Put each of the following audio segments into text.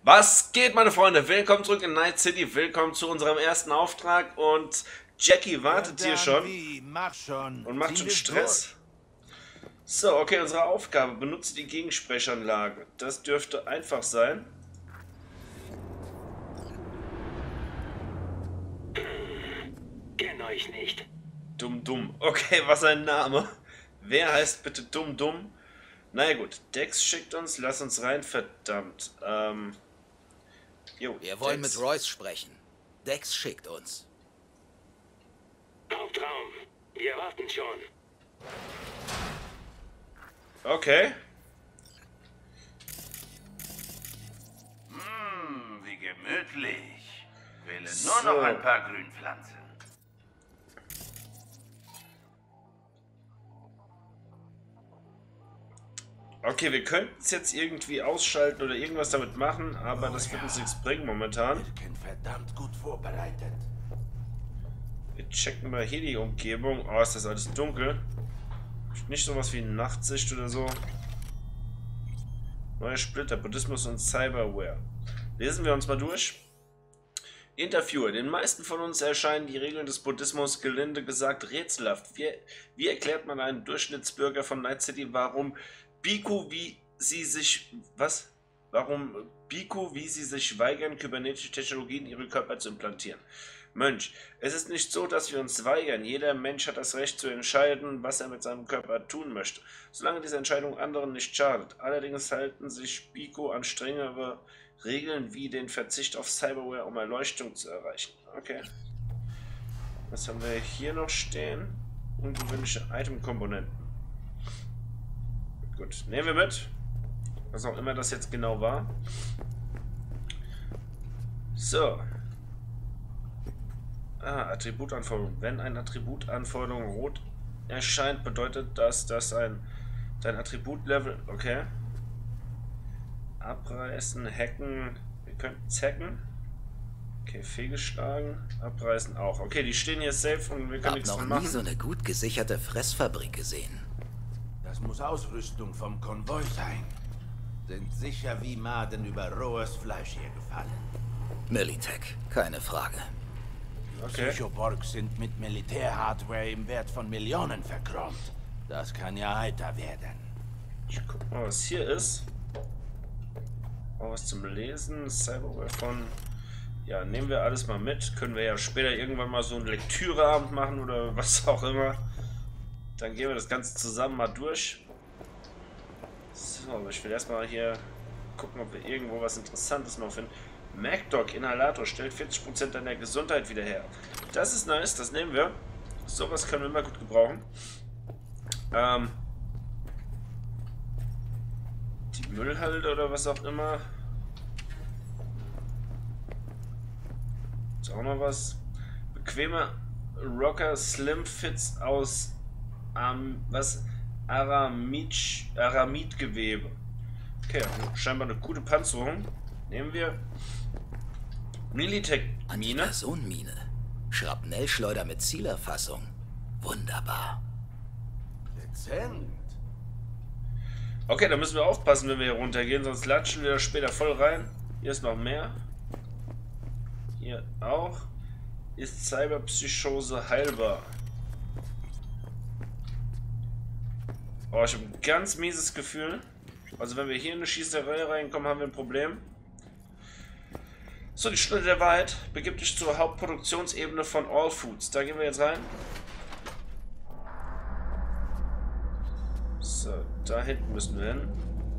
Was geht, meine Freunde? Willkommen zurück in Night City. Willkommen zu unserem ersten Auftrag. Und Jackie wartet hier schon und macht schon Stress. So, okay, unsere Aufgabe. Benutze die Gegensprechanlage. Das dürfte einfach sein. Kenn euch nicht. Dumm. Okay, was ein Name. Wer heißt bitte Dumm? Naja gut, Dex schickt uns. Lass uns rein, verdammt. Wir wollen mit Royce sprechen. Dex schickt uns. Hauptraum. Wir warten schon. Okay. Wie gemütlich. Wähle nur noch ein paar Grünpflanzen. Okay, wir könnten es jetzt irgendwie ausschalten oder irgendwas damit machen, aber das wird uns nichts bringen momentan. Verdammt gut vorbereitet. Wir checken mal hier die Umgebung. Oh, ist das alles dunkel. Nicht sowas wie Nachtsicht oder so. Neue Splitter, Buddhismus und Cyberware. Lesen wir uns mal durch. Interviewer. Den meisten von uns erscheinen die Regeln des Buddhismus gelinde gesagt rätselhaft. Wie erklärt man einem Durchschnittsbürger von Night City, warum Bhikkhu, wie sie sich weigern, kybernetische Technologien in ihre Körper zu implantieren? Mönch, es ist nicht so, dass wir uns weigern. Jeder Mensch hat das Recht zu entscheiden, was er mit seinem Körper tun möchte, solange diese Entscheidung anderen nicht schadet. Allerdings halten sich Bhikkhu an strengere Regeln wie den Verzicht auf Cyberware, um Erleuchtung zu erreichen. Okay. Was haben wir hier noch stehen? Ungewöhnliche Item-Komponenten. Gut, nehmen wir mit. Was auch immer das jetzt genau war. So. Attributanforderung. Wenn eine Attributanforderung rot erscheint, bedeutet das, dass dein Attributlevel... Okay. Abreißen, hacken. Wir könnten es hacken. Okay, fehlgeschlagen. Abreißen auch. Okay, die stehen hier safe und wir können nichts dran machen. Ich habe noch nie so eine gut gesicherte Fressfabrik gesehen. Das muss Ausrüstung vom Konvoi sein. Sind sicher wie Maden über rohes Fleisch hier gefallen. Militech, keine Frage. Okay. Psychoborgs sind mit Militärhardware im Wert von Millionen verchromt. Das kann ja heiter werden. Ich guck mal, was hier ist. Oh, was zum Lesen. Cyberware von... Ja, nehmen wir alles mal mit. Können wir ja später irgendwann mal so einen Lektüreabend machen oder was auch immer. Dann gehen wir das Ganze zusammen mal durch. So, ich will erstmal hier gucken, ob wir irgendwo was Interessantes noch finden. MacDoc Inhalator stellt 40% deiner Gesundheit wieder her. Das ist nice, das nehmen wir. Sowas können wir immer gut gebrauchen. Die Müllhalde oder was auch immer. Ist auch noch was. Bequemer Rocker Slim Fits aus Aramidgewebe. Okay, scheinbar eine gute Panzerung. Nehmen wir. Militech-Mine. Personenmine. Schrapnellschleuder mit Zielerfassung. Wunderbar. Dezent. Okay, da müssen wir aufpassen, wenn wir hier runtergehen, sonst latschen wir später voll rein. Hier ist noch mehr. Hier auch. Ist Cyberpsychose heilbar? Oh, ich habe ein ganz mieses Gefühl. Also wenn wir hier in eine Schießerei reinkommen, haben wir ein Problem. So, die Stunde der Wahrheit. Begib dich zur Hauptproduktionsebene von All Foods. Da gehen wir jetzt rein. So, da hinten müssen wir hin.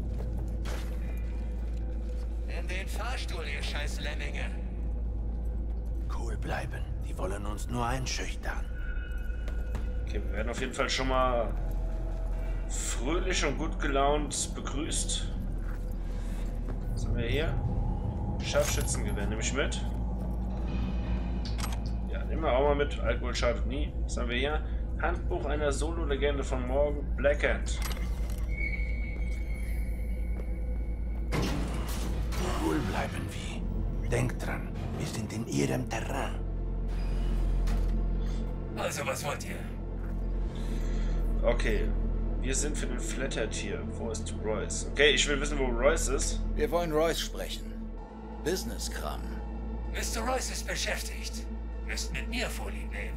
In den Fahrstuhl, ihr scheiß Lemminge. Cool bleiben. Die wollen uns nur einschüchtern. Okay, wir werden auf jeden Fall schon mal fröhlich und gut gelaunt begrüßt. Was haben wir hier? Scharfschützengewehr nehme ich mit. Ja, nehmen wir auch mal mit. Alkohol schadet nie. Was haben wir hier? Handbuch einer Solo-Legende von Morgan Blackhand. Cool bleiben wie. Denkt dran, wir sind in ihrem Terrain. Also, was wollt ihr? Okay. Wir sind für den Flathead hier. Wo ist Royce? Okay, ich will wissen, wo Royce ist. Wir wollen Royce sprechen. Business-Kram. Mr. Royce ist beschäftigt. Müsst mit mir Vorlieb nehmen.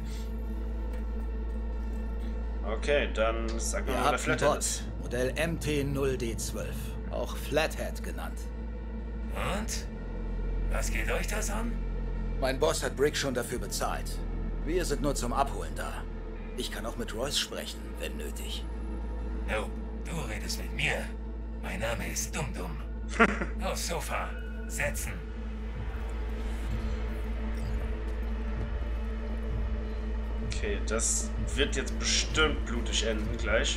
Okay, dann sag Ihr mal, wer der habt einen Flathead Bot, ist. Modell MT0D12, auch Flathead genannt. Und? Was geht euch das an? Mein Boss hat Brick schon dafür bezahlt. Wir sind nur zum Abholen da. Ich kann auch mit Royce sprechen, wenn nötig. No, du redest mit mir. Mein Name ist Dum-Dum. Aufs Sofa. Setzen. Okay, das wird jetzt bestimmt blutig enden gleich.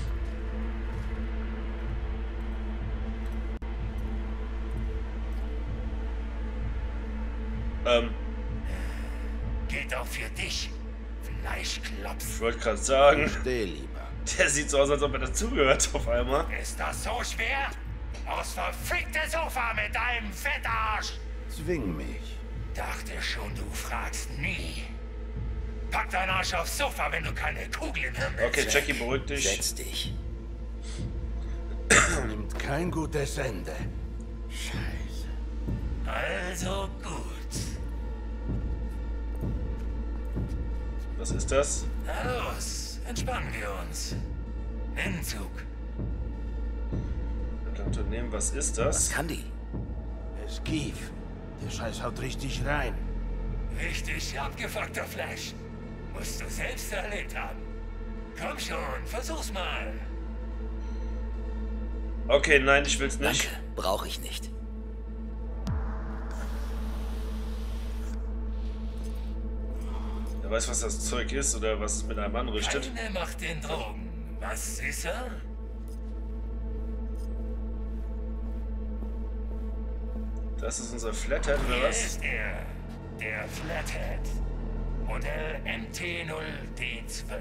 Geht auch für dich. Fleischklops. Ich wollte gerade sagen, Steh lieber. der sieht so aus, als ob er dazugehört auf einmal. Ist das so schwer? Aufs verfickte Sofa mit deinem Fettarsch! Zwing mich. Dachte schon, du fragst nie. Pack deinen Arsch aufs Sofa, wenn du keine Kugel im Hirn willst. Okay, Jackie, beruhig dich. Setz dich. Nimmt kein gutes Ende. Scheiße. Also gut. Was ist das? Na los, entspannen wir uns. Entzug. Unternehmen, was ist Was das? kann die? Esquiv. Der Scheiß haut richtig rein. Richtig abgefuckter Flash. Musst du selbst erlebt haben. Komm schon, versuch's mal. Okay, nein, ich will's nicht. Danke, brauche ich nicht. Er weiß, was das Zeug ist oder was es mit einem anrichtet. Keine macht den Drogen. Was ist er? Das ist unser Flathead oder Hier was? ist er. Der Flathead. Modell MT0D12.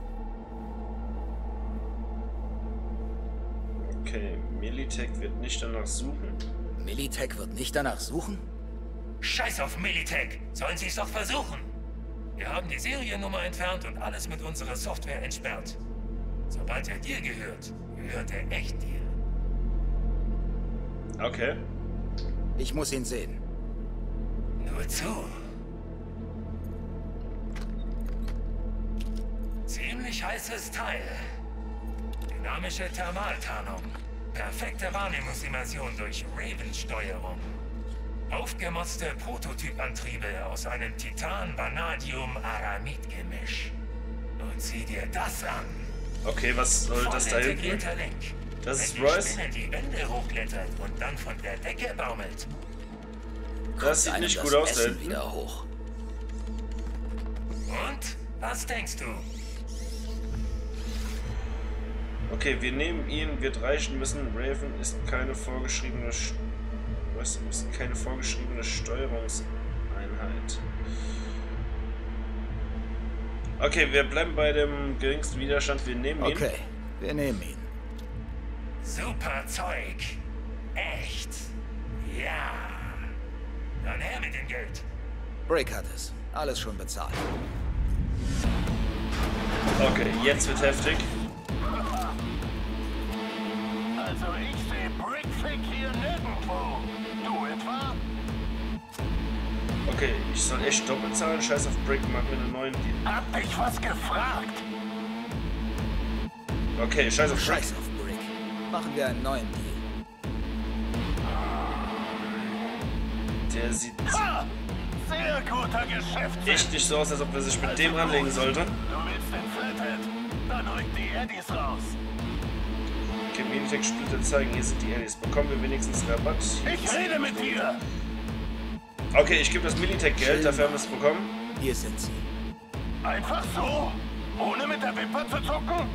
Okay, Militech wird nicht danach suchen. Militech wird nicht danach suchen? Scheiß auf Militech. Sollen sie es doch versuchen. Wir haben die Seriennummer entfernt und alles mit unserer Software entsperrt. Sobald er dir gehört, gehört er echt dir. Okay. Ich muss ihn sehen. Nur zu. Ziemlich heißes Teil. Dynamische Thermaltarnung. Perfekte Wahrnehmungsimmersion durch Raven-Steuerung. Aufgemotzte Prototypantriebe aus einem Titan-Vanadium-Aramid-Gemisch. Und sieh dir das an. Okay, was soll das da hinten? Integrierter Link. Das ist Wenn die Royce. Spinne die Wände hochklettert und dann von der Decke baumelt. Das sieht Einem nicht das gut aus da Essen hinten. wieder hoch. Und? Was denkst du? Okay, wir nehmen ihn, wird reichen müssen. Raven ist keine vorgeschriebene Steuerungseinheit. Okay, wir bleiben bei dem geringsten Widerstand. Wir nehmen ihn. Okay, wir nehmen ihn. Super Zeug. Echt. Ja. Dann her mit dem Geld. Brick hat es. Alles schon bezahlt. Okay, jetzt wird heftig. Also ich sehe Brickfick hier nirgendwo. Du etwa? Okay, ich soll echt doppelt zahlen. Scheiß auf Brick, machen wir einen neuen Deal. Hab dich was gefragt? Okay, scheiß auf Brick. Scheiß auf Brick. Machen wir einen neuen Deal. Der sieht Ha! Sehr guter Geschäftssinn. echt nicht so aus, als ob er sich mit dem anlegen sollte. Du willst den Flathead? Dann rück die Eddies raus. Okay, Militech-Splitter zeigen, hier sind die Allies. Bekommen wir wenigstens Rabatt? Ich rede mit dir. Okay, ich gebe das Militech-Geld, dafür haben wir es bekommen. Hier sind sie. Einfach so? Ohne mit der Wimper zu zucken?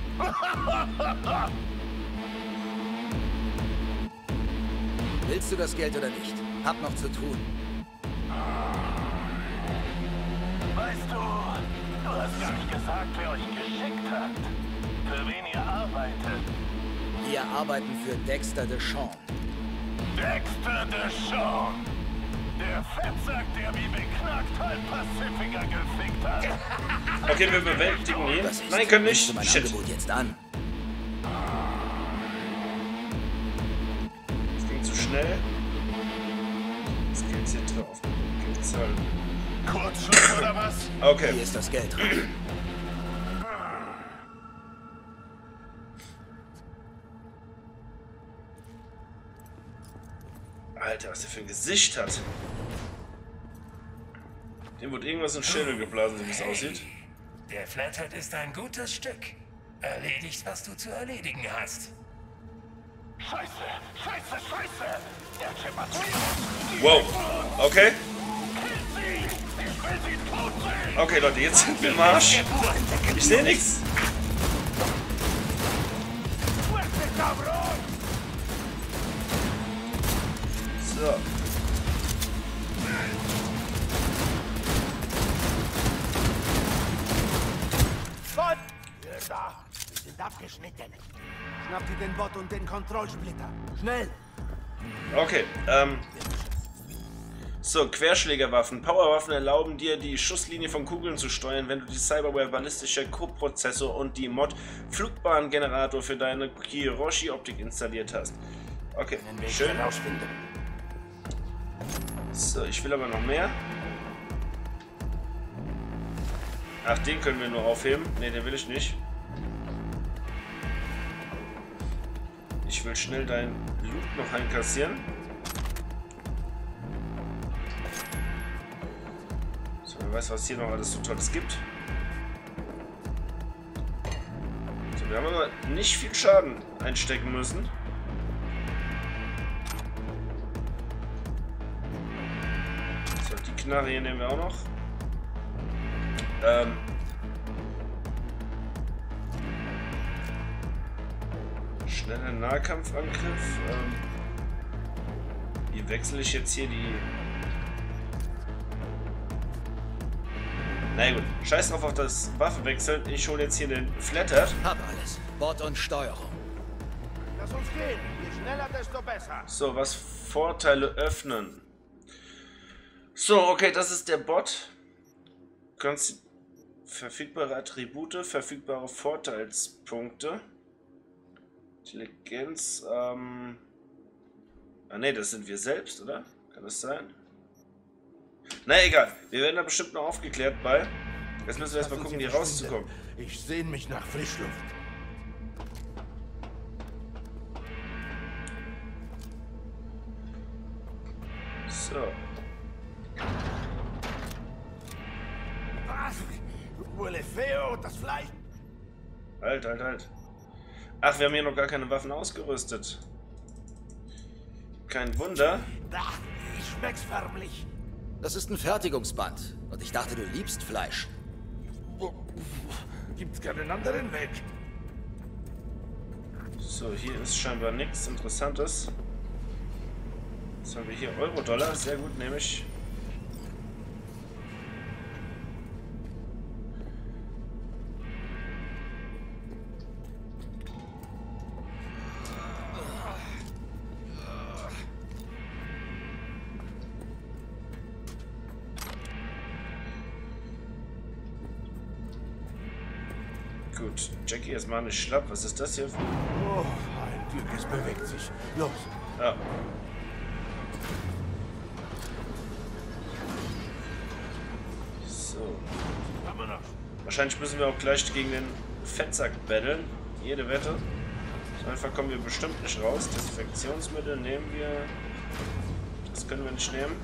Willst du das Geld oder nicht? Hab noch zu tun. Weißt du, du hast gar nicht gesagt, wer euch geschickt hat. Für wen ihr arbeitet. Wir arbeiten für Dexter Deshawn. Dexter Deshawn. Der Fettsack, der wie beknackt halb Pacifica gefickt hat. Okay, wir bewältigen ihn. Was ist? Nein, können Nimmst nicht. du mein Shit. Angebot jetzt an? Das ging zu schnell. Das Geld hier drauf. Gibt's halt. Kurzschluss oder was? Okay. Hier ist das Geld drin. Alter, was der für ein Gesicht hat. Dem wurde irgendwas in den Schädel geblasen, so wie es aussieht. Der Flathead ist ein gutes Stück. Erledigt, was du zu erledigen hast. Scheiße, scheiße, scheiße! Der schippert zu uns! Wow, okay. Kill sie! Ich will sie tot sehen! Okay, Leute, jetzt sind wir im Arsch. Ich sehe nichts. Fuerte, cabrón! So. Gott! Wir da! Wir sind abgeschnitten. Schnapp dir den Bot und den Kontrollsplitter. Schnell! Okay, so, Querschlägerwaffen. Powerwaffen erlauben dir, die Schusslinie von Kugeln zu steuern, wenn du die Cyberware ballistische Coprozessor und die Mod Flugbahngenerator für deine Kiyoshi-Optik installiert hast. Okay, schön. So, ich will aber noch mehr. Ach, den können wir nur aufheben. Ne, den will ich nicht. Ich will schnell dein Loot noch einkassieren. So, wer weiß, was hier noch alles so Tolles gibt. So, wir haben aber nicht viel Schaden einstecken müssen. So, die Knarre hier nehmen wir auch noch. Schneller Nahkampfangriff. Wie wechsle ich jetzt hier die... Na gut, scheiß drauf auf das Waffenwechseln. Ich hole jetzt hier den Flathead. Hab alles. Bord und Steuerung. Lass uns gehen. Je schneller, desto besser. So, was Vorteile öffnen. So, okay, das ist der Bot. Kannst verfügbare Attribute, verfügbare Vorteilspunkte. Intelligenz, ah ne, das sind wir selbst, oder? Kann das sein? Na egal, wir werden da bestimmt noch aufgeklärt bei. Jetzt müssen wir erstmal gucken, hier rauszukommen. Ich sehne mich nach Frischluft. So. Was? Huele feo, das Fleisch. Halt, halt, halt. Ach, wir haben hier noch gar keine Waffen ausgerüstet. Kein Wunder. Ach, ich schmeck's förmlich. Das ist ein Fertigungsband. Und ich dachte, du liebst Fleisch. Gibt's keinen anderen Weg? So, hier ist scheinbar nichts Interessantes. Jetzt haben wir hier Euro-Dollar. Sehr gut, nehme ich. Gut, Jackie, jetzt mal nicht schlapp. Was ist das hier? Oh, ein Glück, es bewegt sich. Los. Ja. So. Wahrscheinlich müssen wir auch gleich gegen den Fettsack battlen. Jede Wette. So einfach kommen wir bestimmt nicht raus. Desinfektionsmittel nehmen wir. Das können wir nicht nehmen.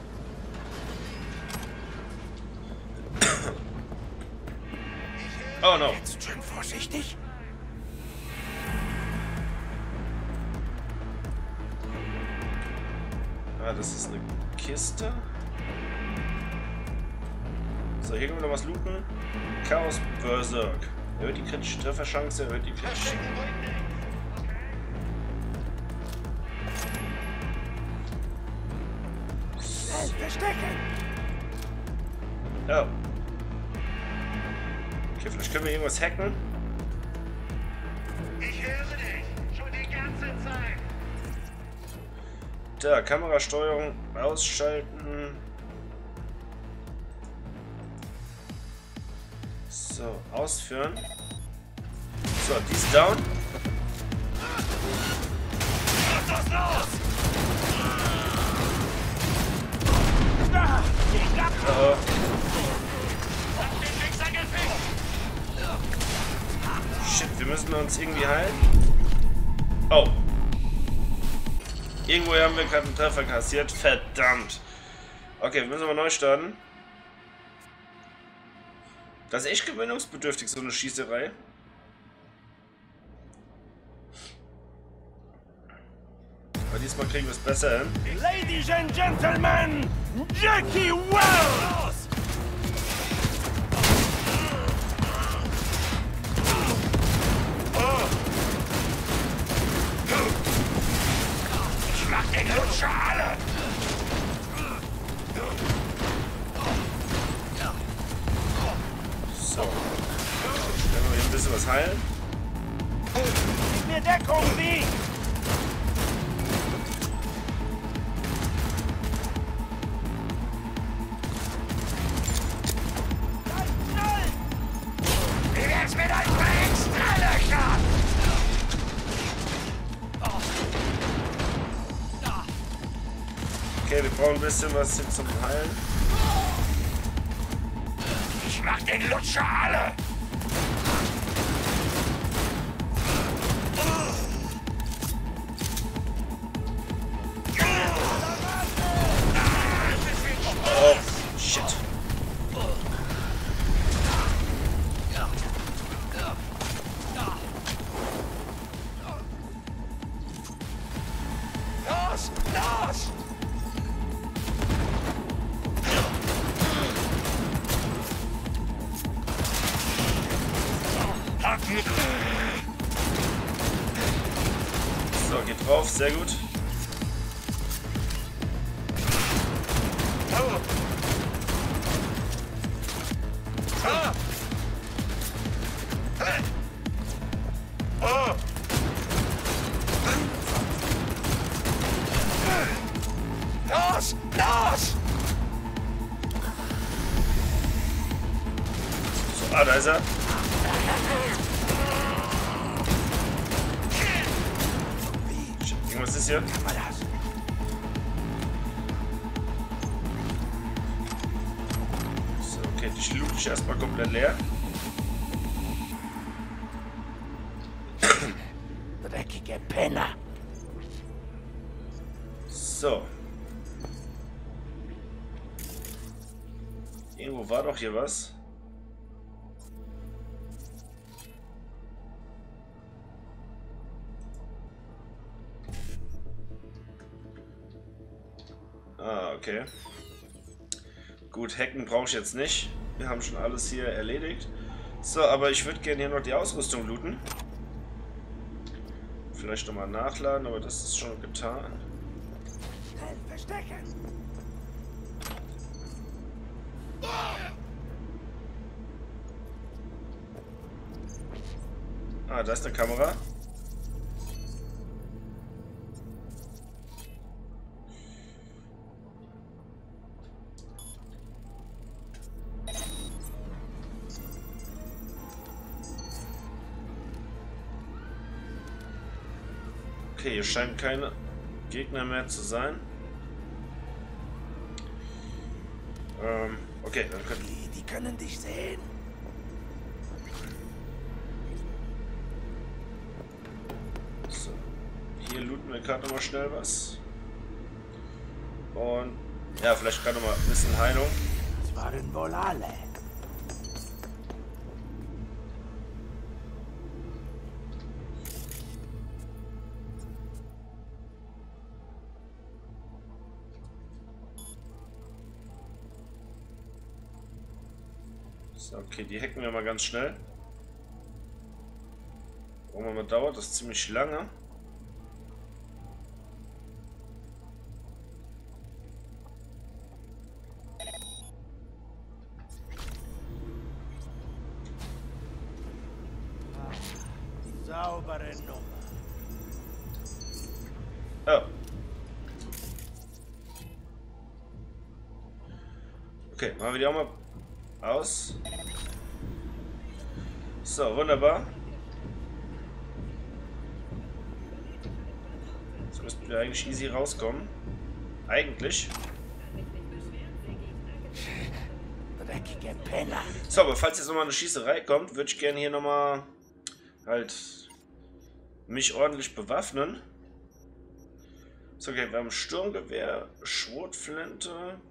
Oh no. Jetzt schön vorsichtig. Ah, das ist eine Kiste. So, hier können wir noch was looten. Chaos Berserk. Erhöht die kritische Trefferchance, erhöht die kritische... Verstecken! Ja. Okay, vielleicht können wir irgendwas hacken. Ich höre dich! Schon die ganze Zeit! Da, Kamerasteuerung ausschalten. So, ausführen. So, die ist down. Lass das los! müssen uns irgendwie heilen. Oh. Irgendwo haben wir gerade einen Treffer kassiert. Verdammt. Okay, wir müssen aber neu starten. Das ist echt gewöhnungsbedürftig, so eine Schießerei. Aber diesmal kriegen wir es besser hin. Ladies and Gentlemen, Jackie Wells! Ich mach den Lutscher alle! So. Können wir hier ein bisschen was heilen? Gib mir Deckung, wie? Wie wär's mit ein paar Extralöchern? Okay, wir brauchen ein bisschen was hier zum Heilen. Ich mach den Lutscher alle! Oh, shit. Los! Los! So, geht drauf, sehr gut. Los! Los! So, ah, da ist er. Shit, irgendwas ist hier. So, okay, die loot ich erstmal komplett leer. Dreckige Penner. So. Irgendwo war doch hier was. Ah, okay. Gut, hacken brauche ich jetzt nicht. Wir haben schon alles hier erledigt. So, aber ich würde gerne hier noch die Ausrüstung looten. Vielleicht nochmal nachladen, aber das ist schon getan. Schnell verstecken. Ah, da ist eine Kamera. Okay, hier scheinen keine Gegner mehr zu sein. Okay, dann können Die können dich sehen. so. Hier looten wir gerade nochmal schnell was. Und ja, vielleicht gerade nochmal ein bisschen Heilung. Das waren wohl alle. So, okay, die hacken wir mal ganz schnell. Warum immer dauert das ziemlich lange. Die saubere Nummer. Oh. Okay, machen wir die auch mal aus. So, wunderbar. Jetzt müssten wir eigentlich easy rauskommen. Eigentlich. Dreckige Penner. So, aber falls jetzt nochmal eine Schießerei kommt, würde ich gerne hier nochmal halt mich ordentlich bewaffnen. So, okay, wir haben Sturmgewehr, Schrotflinte.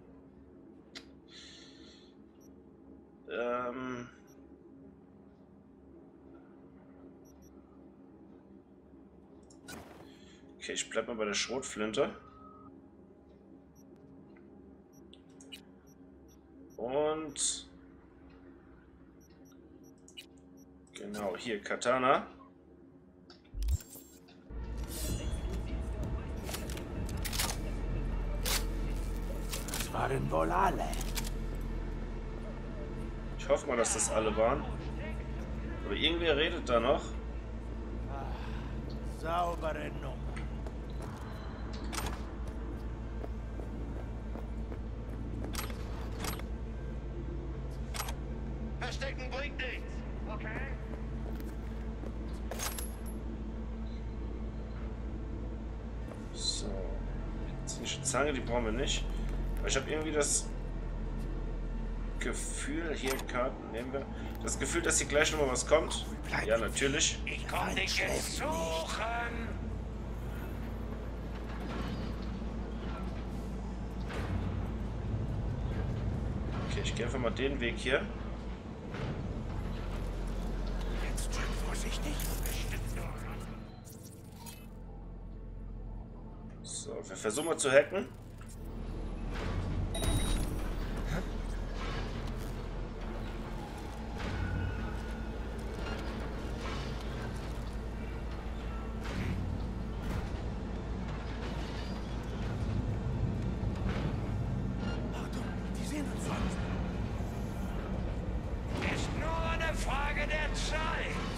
Okay, ich bleib mal bei der Schrotflinte. Und genau, hier Katana. Das waren wohl alle. Ich hoffe mal, dass das alle waren. Aber irgendwer redet da noch. Saubere Nummer. Verstecken bringt nichts. Okay. So. Medizinische Zange, die brauchen wir nicht. Aber ich habe irgendwie das Gefühl, hier Karten nehmen wir. Das Gefühl, dass hier gleich nochmal was kommt. Ja, natürlich. Ich komm dich jetzt suchen. Okay, ich gehe einfach mal den Weg hier. Jetzt schön vorsichtig. So, wir versuchen mal zu hacken. Ist nur eine Frage der Zeit.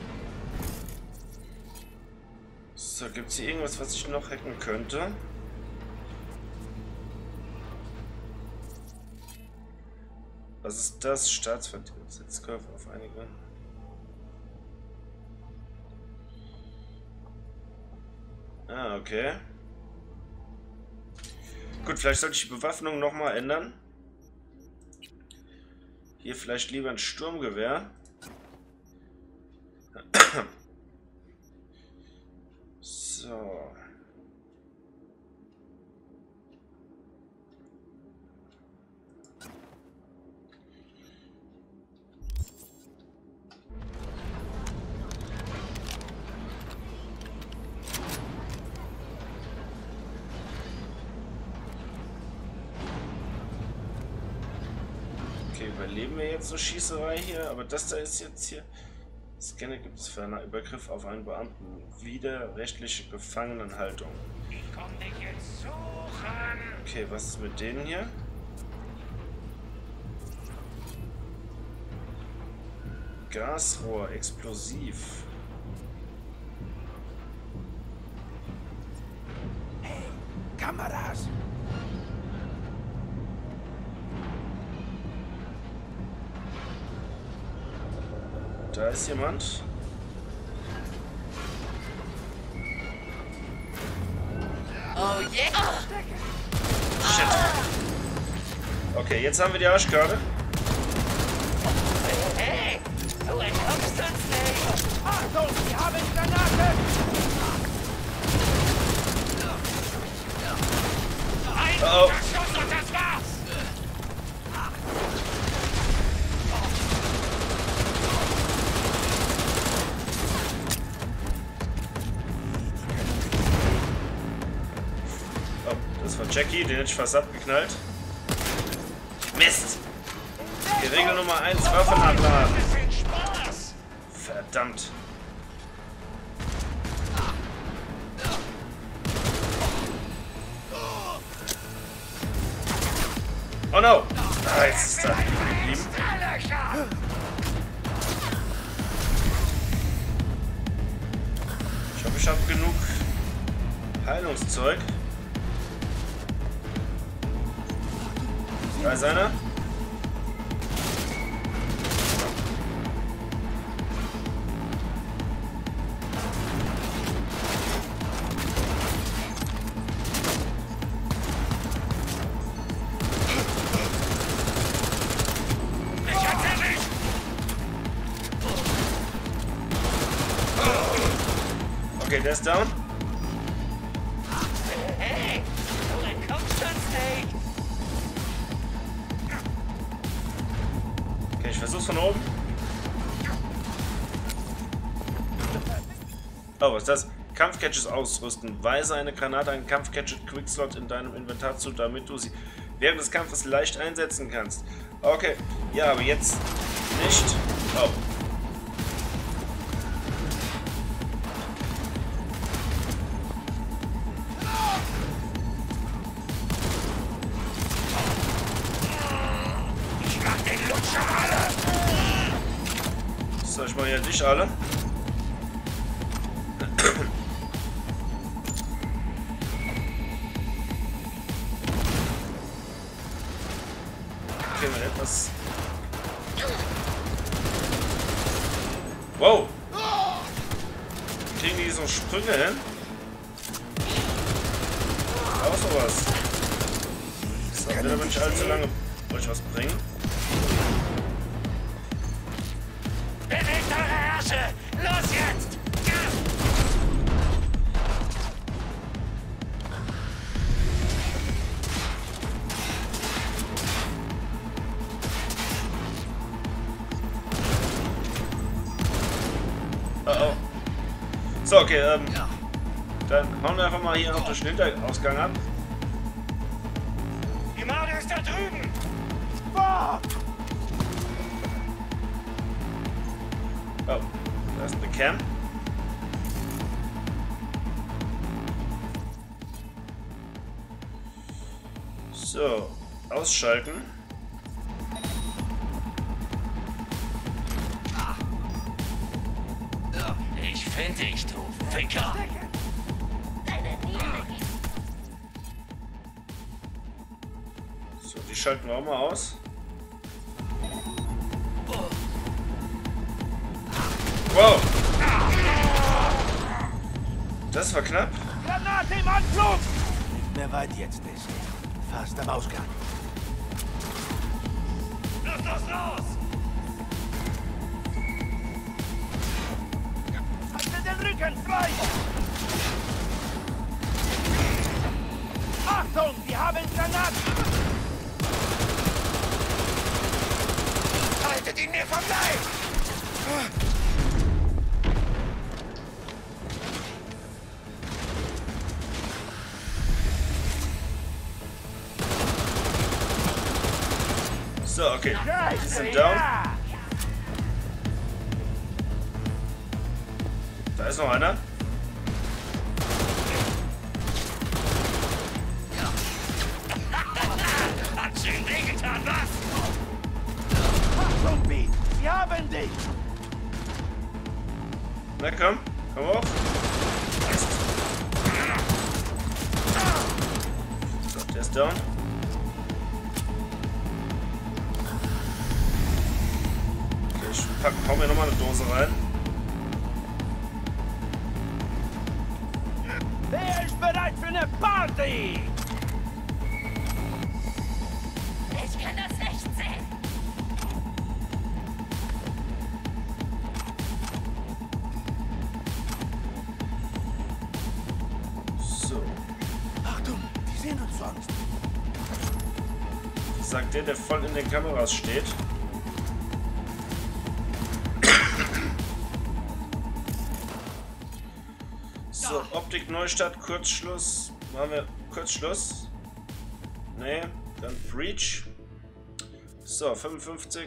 So, gibt es hier irgendwas, was ich noch hacken könnte? Was ist das? Staatsvertreter setzt Käufer auf einige. Ah, okay. Gut, vielleicht sollte ich die Bewaffnung nochmal ändern. Hier vielleicht lieber ein Sturmgewehr. So. Okay, überleben wir jetzt eine Schießerei hier, aber das da ist jetzt hier. Scanner gibt es für einen Übergriff auf einen Beamten. Widerrechtliche Gefangenenhaltung. Ich komm dich jetzt suchen. Okay, was ist mit denen hier? Gasrohr, explosiv. Hey, Kameras. Da ist jemand. Oh yeah! Shit. Okay, jetzt haben wir die Arschkarte. Hey! Du entkommst uns nicht! Achtung, wir haben Granaten! Oh, oh. Schuss und das war's. Oh, das war Jackie, den hätte ich fast abgeknallt. Mist! Die Regel Nummer 1, Waffe nachladen. Viel Spaß. Verdammt. Oh no! Ah, jetzt ist er geblieben. Ich hoffe, ich habe genug Heilungszeug. Da ist einer. Okay, der ist down. Hey, du entkommst uns nicht. Okay, ich versuch's von oben. Oh, was ist das? Kampfcatches ausrüsten. Weise eine Granate an Kampfcatchet Quickslot in deinem Inventar zu, damit du sie während des Kampfes leicht einsetzen kannst. Okay, ja, aber jetzt nicht. Oh. Ich mach den Lutscher alle! So, ich mache ja dich alle. Okay, mal etwas. Wow! Kriegen die so Sprünge hin? Auch sowas. So, wird aber nicht allzu lange euch was bringen. Bewegt eure Herrsche! Los jetzt! Oh oh. So, okay, dann hauen wir einfach mal hier auf den Hinterausgang ab. Die Mauer ist da drüben! Oh, da ist eine Cam. So, ausschalten. Ich finde dich, du Ficker! So, die schalten wir auch mal aus. Wow! Das war knapp. Granate im Anflug! Nicht mehr weit jetzt, Daisy. Fast am Ausgang. Los, los, los! Halte den Rücken frei! Achtung, wir haben Granaten! Haltet ihn mir vom Leib! So, okay. Die sind down. Da ist noch einer. Hat schön wehgetan, was? Achtung, Beat! Wir haben dich! Na komm, komm hoch. So, der ist down. Okay, ich hau mir nochmal eine Dose rein. Wer ist bereit für eine Party? Ich kann das nicht sehen. So, Achtung, die sehen uns sonst. sagt der voll in den Kameras steht. So, Optik Neustart, Kurzschluss. Machen wir Kurzschluss. Nee, dann Breach. So, 55.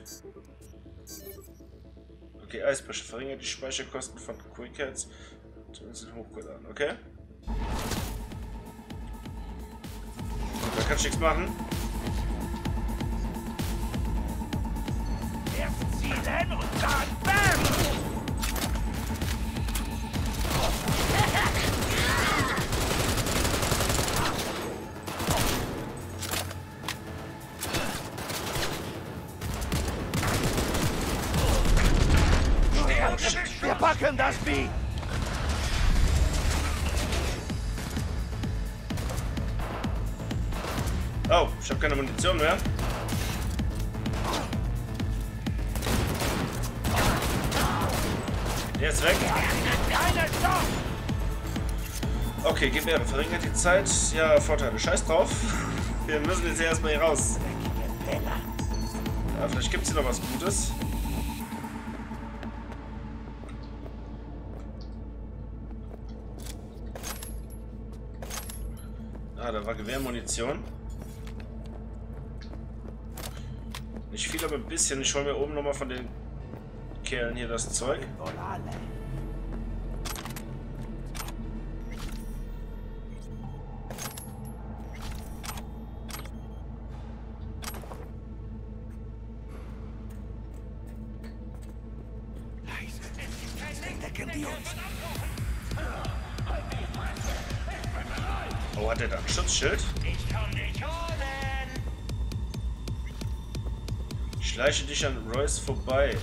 Okay, Eisbrecher verringert die Speicherkosten von Quickheads. Sind hochgeladen, okay? Da kann ich nichts machen. Erst zielen und dann BAM! Wir packen das Beat! Oh, ich habe keine Munition mehr. Der ist weg. Keine Chance! Okay, Gewehre. Verringert die Zeit. Ja, Vorteile. Scheiß drauf. Wir müssen jetzt erstmal hier raus. Ja, vielleicht gibt es hier noch was Gutes. Ah, da war Gewehrmunition. Nicht viel, aber ein bisschen. Ich hole mir oben nochmal von den Kerlen hier das Zeug. Oh, hat er da ein Schutzschild? Ich komm dich holen. Schleiche dich an Royce vorbei.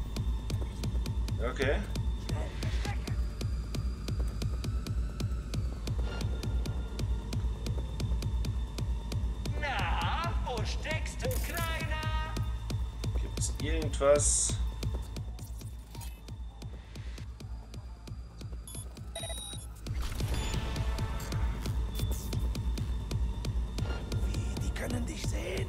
Okay. Na, wo steckst du, Kleiner? Gibt's irgendwas? Die können dich sehen.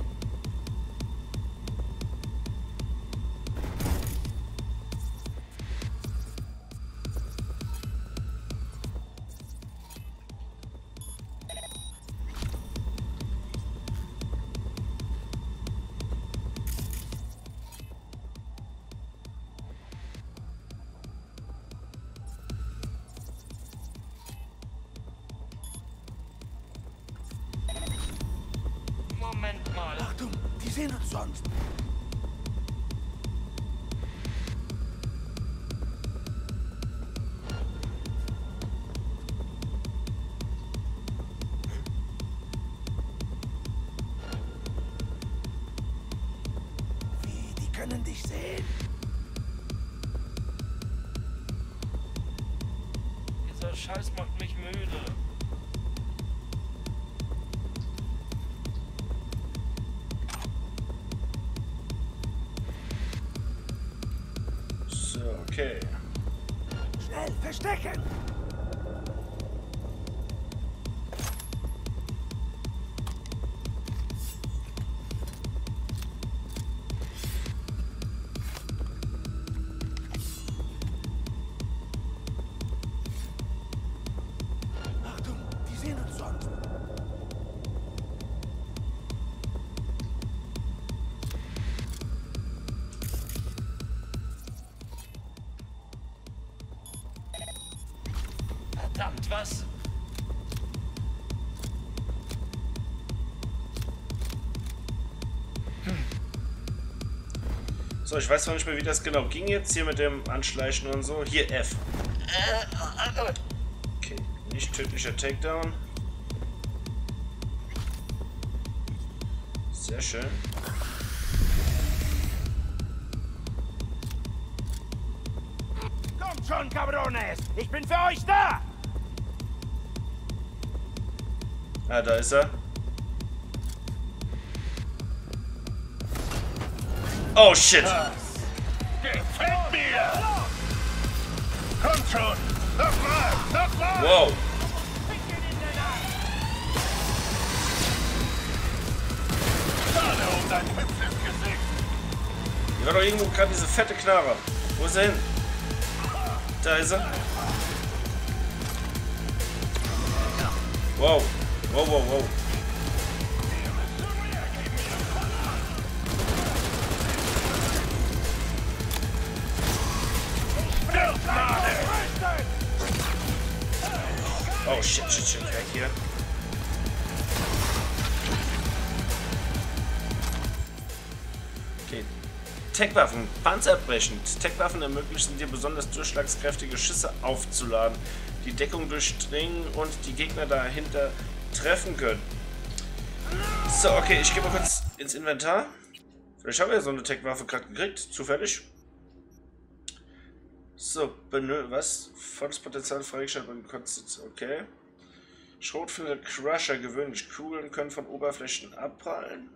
Moment mal. Achtung, die sehen uns sonst. Wie, die können dich sehen? Dieser Scheiß macht mich müde. So, okay. Schnell, verstecken! Achtung, die sehen uns sonst. Verdammt, was? So, ich weiß zwar nicht mehr, wie das genau ging jetzt hier mit dem Anschleichen und so. Hier F. Okay, nicht tödlicher Takedown. Sehr schön. Kommt schon, Cabrones! Ich bin für euch da! Ah, da ist er. Oh shit! Gefällt mir! Kommt schon! Nochmal! Nochmal! Wow! Schade um dein hübsches Gesicht! Hier war doch irgendwo gerade diese fette Knarre. Wo ist er hin? Da ist er. Wow. Wow, wow, wow. Oh shit, shit, shit, weg hier. Okay. Tech-Waffen, panzerbrechend. Tech-Waffen ermöglichen dir besonders durchschlagskräftige Schüsse aufzuladen, die Deckung durchdringen und die Gegner dahinter treffen können. So, okay, ich gehe mal kurz ins Inventar. Vielleicht haben wir ja so eine Tech-Waffe gerade gekriegt, zufällig. So, was? Volles Potenzial freigestellt und Konstanz. Okay. Schrotflinte Crusher, gewöhnlich. Kugeln können von Oberflächen abprallen.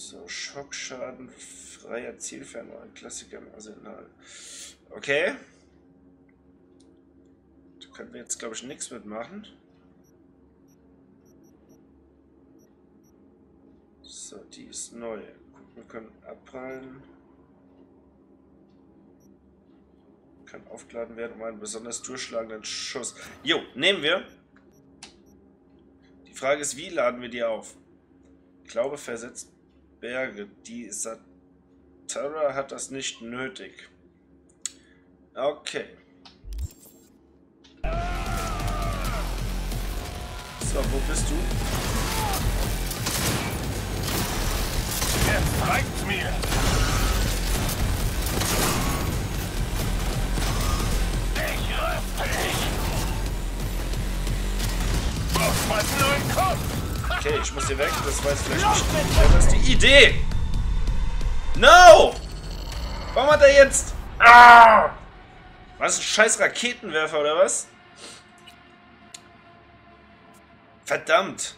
So, Schockschaden, freier Zielfernrohr, ein Klassiker im Arsenal. Okay. Da können wir jetzt, glaube ich, nichts mitmachen. So, die ist neu. Guck, wir können abprallen. Kann aufgeladen werden um einen besonders durchschlagenden Schuss. Jo, nehmen wir. Die Frage ist, wie laden wir die auf? Ich glaube, versetzt Berge. Die Satara hat das nicht nötig. Okay. So, wo bist du? Jetzt reicht's mir! Ich röste dich! Brauchst mal einen neuen Kopf! Okay, ich muss hier weg. Das war jetzt vielleicht nicht. Das ist die Idee! No! Warum hat er jetzt... Ah! Was, ein scheiß Raketenwerfer oder was? Verdammt!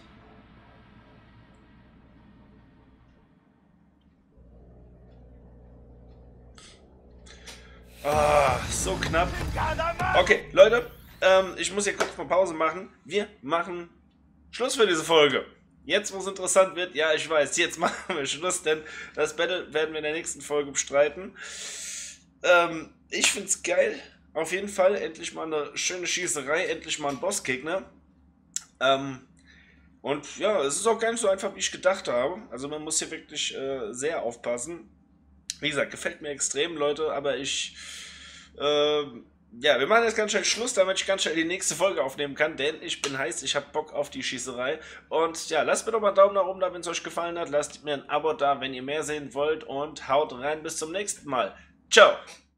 Ah, so knapp. Okay, Leute, ich muss hier kurz mal Pause machen. Wir machen Schluss für diese Folge. Jetzt, wo es interessant wird, ja, ich weiß, jetzt machen wir Schluss, denn das Battle werden wir in der nächsten Folge bestreiten. Ich find's geil. Auf jeden Fall, endlich mal eine schöne Schießerei, endlich mal ein Bossgegner. Und ja, es ist auch gar nicht so einfach, wie ich gedacht habe. Also man muss hier wirklich sehr aufpassen. Wie gesagt, gefällt mir extrem, Leute, aber ich, ja, wir machen jetzt ganz schnell Schluss, damit ich ganz schnell die nächste Folge aufnehmen kann, denn ich bin heiß, ich habe Bock auf die Schießerei. Und ja, lasst mir doch mal einen Daumen nach oben da, wenn es euch gefallen hat, lasst mir ein Abo da, wenn ihr mehr sehen wollt und haut rein, bis zum nächsten Mal. Ciao!